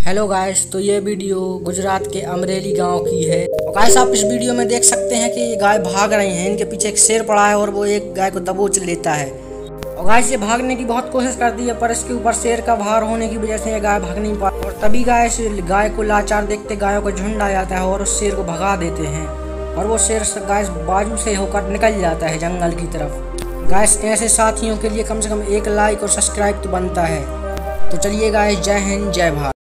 Hello guys, तो ये video Gujarat के अमरेली गांव की है। और गाइस आप इस वीडियो में देख सकते हैं कि ये गाय भाग रही हैं। इनके पीछे एक शेर पड़ा है और वो एक गाय को दबोच लेता है। और गाइस ये भागने की बहुत कोशिश करती है, पर इसके ऊपर शेर का भार होने की वजह से ये गाय भाग नहीं पाती। और तभी गाय को लाचार देखते गायों का झुंड आ जाता है और उस शेर को भगा देते हैं। और वो शेर गाय बाजू से होकर निकल जाता है जंगल की तरफ। गाइस ऐसे साथियों के लिए कम से कम एक लाइक और सब्सक्राइब तो बनता है। तो चलिए गाइस, जय हिंद जय भारत।